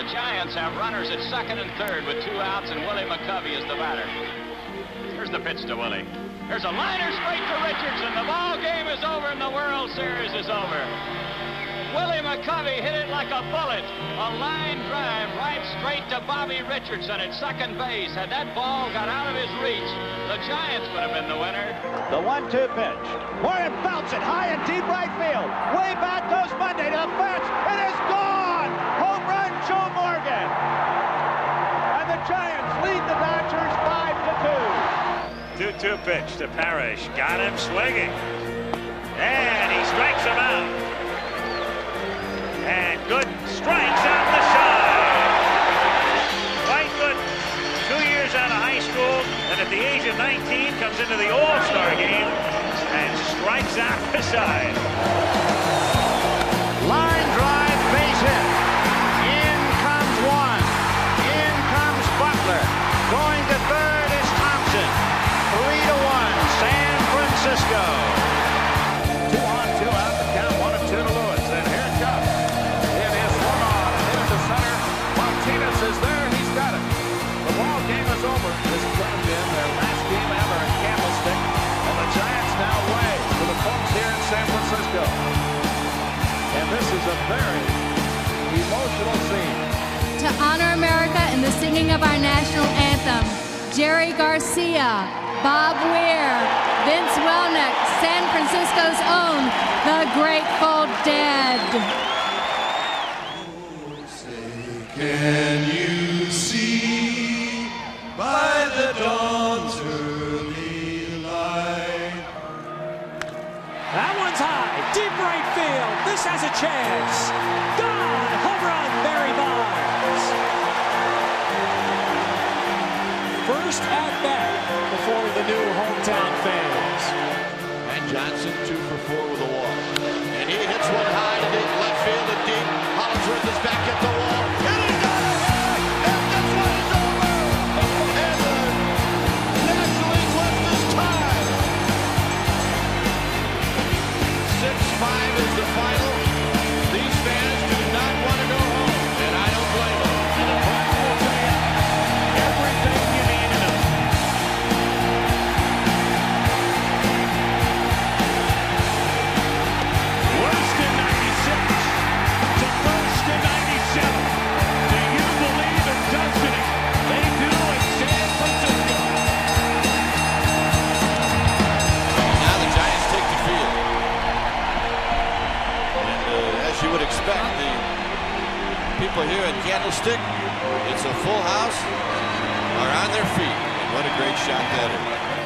Giants have runners at second and third with 2 outs, and Willie McCovey is the batter. Here's the pitch to Willie. There's a liner straight to Richardson. The ball game is over and the World Series is over. Willie McCovey hit it like a bullet. A line drive right straight to Bobby Richardson at second base. Had that ball got out of his reach, the Giants would have been the winner. The 1-2 pitch. Warren belts it high in deep right field. Way back goes Monday to the fence. It is gone! Home run, Joe Morgan. And the Giants lead the Dodgers 5-2. 2-2 pitch to Parrish. Got him swinging. And he strikes him out. And good strikes out the side. Quite good. 2 years out of high school, and at the age of 19 comes into the All-Star game and strikes out the side. Line drive, base hit. In comes one. In comes Butler. Going to third is Thompson. 3-1, San Francisco. 2 on, 2 out. The count 1-2 to Lewis. And here it comes. It is swung on and hit to center. Martinez is there, and he's got it. The ball game is over. This could have been their last game ever at Candlestick. And the Giants now away to the folks here in San Francisco. And this is a very emotional scene. To honor America in the singing of our national anthem, Jerry Garcia, Bob Weir, Vince Welnick, San Francisco's own, the Grateful Dead. Can you see by the dawn's early light? That one's high, deep right field. This has a chance. Gone, home run, Barry Bonds. First at bat before the new hometown fans. And Johnson 2 for 4 with a walk. And he hits one high to deep left field and deep. Hollingsworth is back at the wall. And he's got it! And this one is over! And the National League West is tied. 6-5 is the final. These fans do not want to go home, and I don't blame them. And the prize will tell you everything you need to know. Worst in 96 to first in 97. Do you believe in destiny? They do in San Francisco. Now the Giants take the field. And as you would expect, the people here at Candlestick, it's a full house, are on their feet. And what a great shot that is.